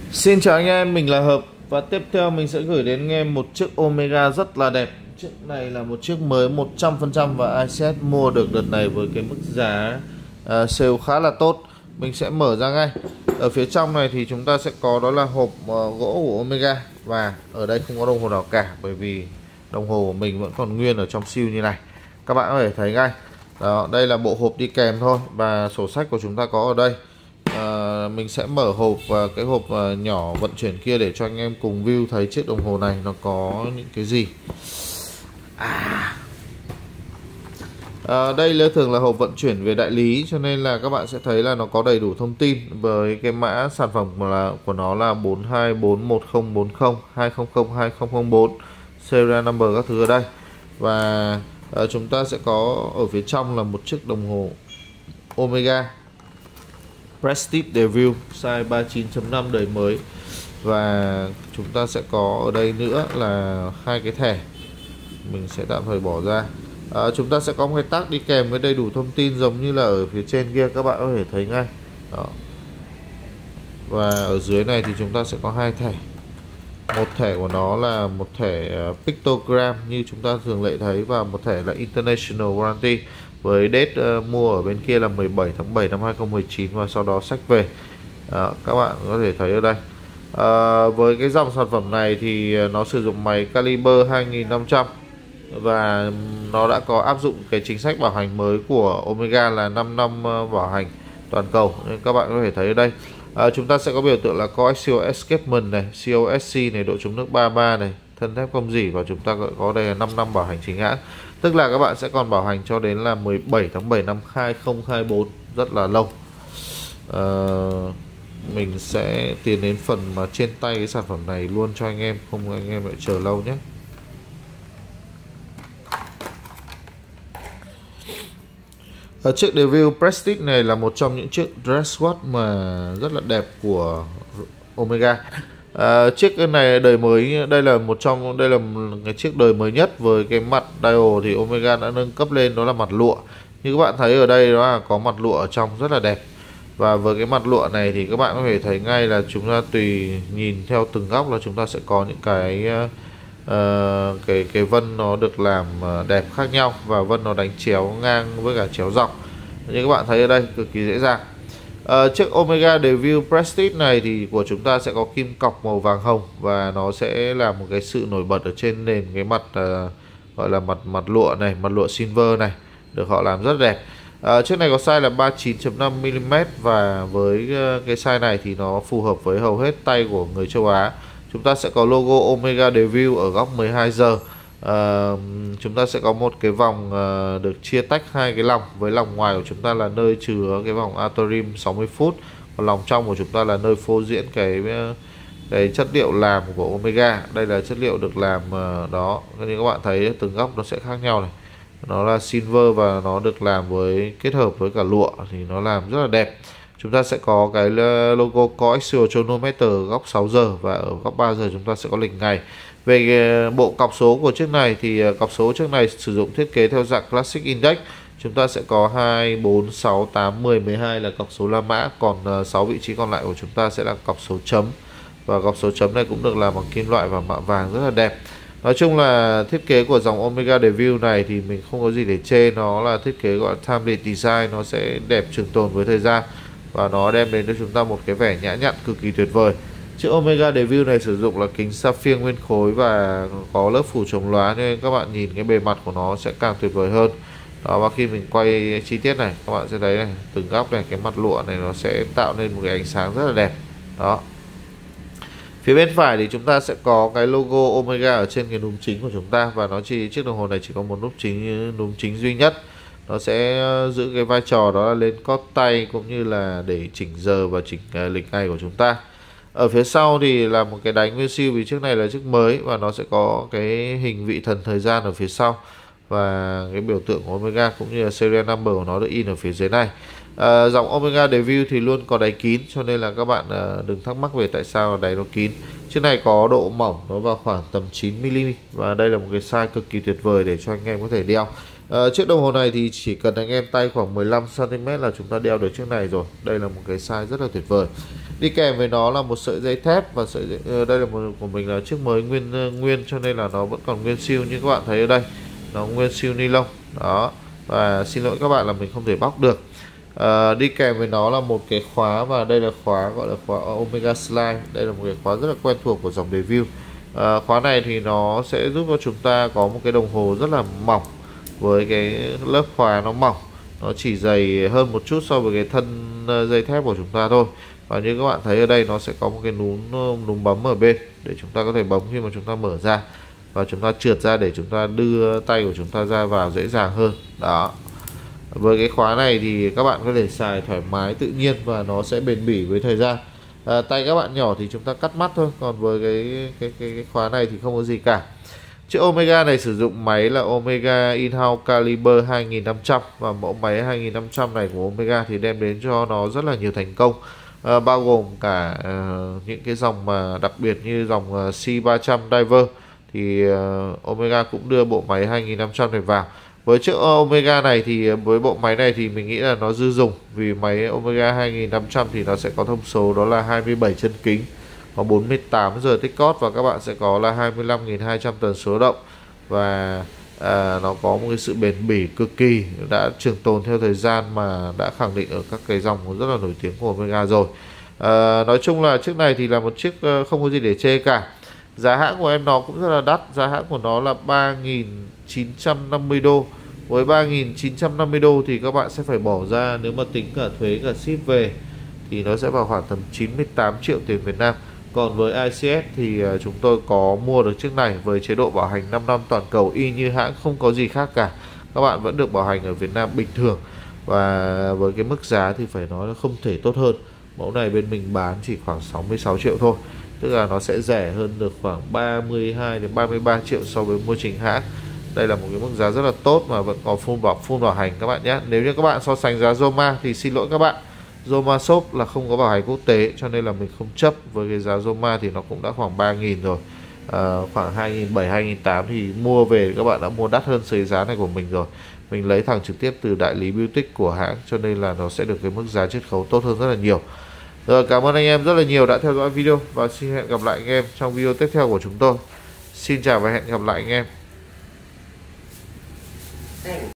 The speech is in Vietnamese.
Xin chào anh em, mình là Hợp và tiếp theo mình sẽ gửi đến anh em một chiếc Omega rất là đẹp. Chiếc này là một chiếc mới 100% và ICS mua được đợt này với cái mức giá sale khá là tốt. Mình sẽ mở ra ngay. Ở phía trong này thì chúng ta sẽ có đó là hộp gỗ của Omega, và ở đây không có đồng hồ nào cả bởi vì đồng hồ của mình vẫn còn nguyên ở trong siêu như này. Các bạn có thể thấy ngay. Đó, đây là bộ hộp đi kèm thôi và sổ sách của chúng ta có ở đây. Mình sẽ mở hộp và cái hộp nhỏ vận chuyển kia để cho anh em cùng view thấy chiếc đồng hồ này nó có những cái gì. Đây thường là hộp vận chuyển về đại lý, cho nên là các bạn sẽ thấy là nó có đầy đủ thông tin với cái mã sản phẩm của nó là 42410402002004, serial number các thứ ở đây. Và chúng ta sẽ có ở phía trong là một chiếc đồng hồ Omega Prestige Deville size 39.5 đời mới. Và chúng ta sẽ có ở đây nữa là hai cái thẻ, mình sẽ tạm thời bỏ ra. Chúng ta sẽ có một cái tag đi kèm với đầy đủ thông tin giống như là ở phía trên kia, các bạn có thể thấy ngay. Đó. Và ở dưới này thì chúng ta sẽ có hai thẻ. Một thẻ của nó là một thẻ pictogram như chúng ta thường lệ thấy, và một thẻ là International Warranty với date mua ở bên kia là 17 tháng 7 năm 2019 và sau đó xách về. Các bạn có thể thấy ở đây. Với cái dòng sản phẩm này thì nó sử dụng máy caliber 2500 và nó đã có áp dụng cái chính sách bảo hành mới của Omega là 5 năm bảo hành toàn cầu, nên các bạn có thể thấy ở đây. Chúng ta sẽ có biểu tượng là Coaxial Escapement này, COSC này, độ chống nước 33 này, thân thép không rỉ, và chúng ta có đây là 5 năm bảo hành chính hãng. Tức là các bạn sẽ còn bảo hành cho đến là 17 tháng 7 năm 2024, rất là lâu. Mình sẽ tiến đến phần mà trên tay cái sản phẩm này luôn cho anh em, không anh em lại chờ lâu nhé. Chiếc Deville Prestige này là một trong những chiếc dress watch mà rất là đẹp của Omega. Chiếc này đời mới, đây là cái chiếc đời mới nhất với cái mặt dial thì Omega đã nâng cấp lên, đó là mặt lụa. Như các bạn thấy ở đây đó là có mặt lụa ở trong rất là đẹp. Và với cái mặt lụa này thì các bạn có thể thấy ngay là chúng ta tùy nhìn theo từng góc là chúng ta sẽ có những cái vân nó được làm đẹp khác nhau, và vân nó đánh chéo ngang với cả chéo dọc như các bạn thấy ở đây, cực kỳ dễ dàng. Chiếc Omega Deville Prestige này thì của chúng ta sẽ có kim cọc màu vàng hồng, và nó sẽ là một cái sự nổi bật ở trên nền cái mặt gọi là mặt lụa này, mặt lụa silver này, được họ làm rất đẹp. Chiếc này có size là 39.5mm, và với cái size này thì nó phù hợp với hầu hết tay của người châu Á. Chúng ta sẽ có logo Omega Deville ở góc 12 giờ. Chúng ta sẽ có một cái vòng được chia tách hai cái lòng, với lòng ngoài của chúng ta là nơi chứa cái vòng outer rim 60 phút, còn lòng trong của chúng ta là nơi phô diễn cái chất liệu làm của Omega. Đây là chất liệu được làm đó, như các bạn thấy từng góc nó sẽ khác nhau này. Nó là silver và nó được làm với kết hợp với cả lụa thì nó làm rất là đẹp. Chúng ta sẽ có cái logo Coaxial Chronometer ở góc 6 giờ, và ở góc 3 giờ chúng ta sẽ có lịch ngày. Về bộ cọc số của chiếc này thì cọc số chiếc này sử dụng thiết kế theo dạng Classic Index. Chúng ta sẽ có 2, 4, 6, 8, 10, 12 là cọc số La Mã, còn 6 vị trí còn lại của chúng ta sẽ là cọc số chấm. Và cọc số chấm này cũng được làm bằng kim loại và mạ vàng rất là đẹp. Nói chung là thiết kế của dòng Omega Deville này thì mình không có gì để chê, nó là thiết kế gọi là timeless design, nó sẽ đẹp trường tồn với thời gian và nó đem đến cho chúng ta một cái vẻ nhã nhặn cực kỳ tuyệt vời. Chiếc Omega Deville này sử dụng là kính sapphire nguyên khối và có lớp phủ chống lóa, nên các bạn nhìn cái bề mặt của nó sẽ càng tuyệt vời hơn. Đó, và khi mình quay chi tiết này, các bạn sẽ thấy này, từng góc này, cái mặt lụa này nó sẽ tạo nên một cái ánh sáng rất là đẹp. Đó. Phía bên phải thì chúng ta sẽ có cái logo Omega ở trên cái núm chính của chúng ta, và chiếc đồng hồ này chỉ có một núm chính duy nhất. Nó sẽ giữ cái vai trò đó là lên cót tay cũng như là để chỉnh giờ và chỉnh lịch ngày của chúng ta. Ở phía sau thì là một cái đánh nguyên siêu, vì chiếc này là chiếc mới và nó sẽ có cái hình vị thần thời gian ở phía sau, và cái biểu tượng của Omega cũng như là serial number của nó được in ở phía dưới này. Dòng Omega Deville thì luôn có đáy kín, cho nên là các bạn đừng thắc mắc về tại sao đáy nó kín. Chiếc này có độ mỏng nó vào khoảng tầm 9mm, và đây là một cái size cực kỳ tuyệt vời để cho anh em có thể đeo. Chiếc đồng hồ này thì chỉ cần anh em tay khoảng 15 cm là chúng ta đeo được chiếc này rồi. Đây là một cái size rất là tuyệt vời. Đi kèm với nó là một sợi dây thép và sợi dây, đây là một của mình là chiếc mới nguyên cho nên là nó vẫn còn nguyên siêu, như các bạn thấy ở đây nó nguyên siêu ni lông đó. Và xin lỗi các bạn là mình không thể bóc được. Đi kèm với nó là một cái khóa, và đây là khóa gọi là khóa Omega Slide. Đây là một cái khóa rất là quen thuộc của dòng Deville. Khóa này thì nó sẽ giúp cho chúng ta có một cái đồng hồ rất là mỏng, với cái lớp khóa nó mỏng, nó chỉ dày hơn một chút so với cái thân dây thép của chúng ta thôi. Và như các bạn thấy ở đây nó sẽ có một cái núm bấm ở bên để chúng ta có thể bấm khi mà chúng ta mở ra, và chúng ta trượt ra để chúng ta đưa tay của chúng ta ra vào dễ dàng hơn đó. Với cái khóa này thì các bạn có thể xài thoải mái tự nhiên và nó sẽ bền bỉ với thời gian. Tay các bạn nhỏ thì chúng ta cắt mắt thôi, còn với cái khóa này thì không có gì cả. Chiếc Omega này sử dụng máy là Omega In-house Caliber 2500, và mẫu máy 2500 này của Omega thì đem đến cho nó rất là nhiều thành công, bao gồm cả những cái dòng mà đặc biệt như dòng C300 Diver thì Omega cũng đưa bộ máy 2500 này vào. Với chiếc Omega này thì với bộ máy này thì mình nghĩ là nó dư dùng, vì máy Omega 2500 thì nó sẽ có thông số đó là 27 chân kính, có 48 giờ tích cót, và các bạn sẽ có là 25.200 tần số động, và nó có một cái sự bền bỉ cực kỳ, đã trường tồn theo thời gian mà đã khẳng định ở các cái dòng rất là nổi tiếng của Omega rồi. Nói chung là chiếc này thì là một chiếc không có gì để chê cả. Giá hãng của em nó cũng rất là đắt, giá hãng của nó là 3.950 đô. Với 3.950 đô thì các bạn sẽ phải bỏ ra, nếu mà tính cả thuế cả ship về, thì nó sẽ vào khoảng tầm 98 triệu tiền Việt Nam. Còn với ICS thì chúng tôi có mua được chiếc này với chế độ bảo hành 5 năm toàn cầu y như hãng, không có gì khác cả. Các bạn vẫn được bảo hành ở Việt Nam bình thường, và với cái mức giá thì phải nói là không thể tốt hơn. Mẫu này bên mình bán chỉ khoảng 66 triệu thôi, tức là nó sẽ rẻ hơn được khoảng 32 đến 33 triệu so với mua chính hãng. Đây là một cái mức giá rất là tốt mà vẫn có full bảo hành các bạn nhé. Nếu như các bạn so sánh giá Zoma thì xin lỗi các bạn, Zoma Shop là không có bảo hành quốc tế, cho nên là mình không chấp. Với cái giá Zoma thì nó cũng đã khoảng 3.000 rồi, khoảng 2.700, 2.800 thì mua về các bạn đã mua đắt hơn cái giá này của mình rồi. Mình lấy thẳng trực tiếp từ đại lý Beautic của hãng, cho nên là nó sẽ được cái mức giá chiết khấu tốt hơn rất là nhiều. Rồi, cảm ơn anh em rất là nhiều đã theo dõi video, và xin hẹn gặp lại anh em trong video tiếp theo của chúng tôi. Xin chào và hẹn gặp lại anh em.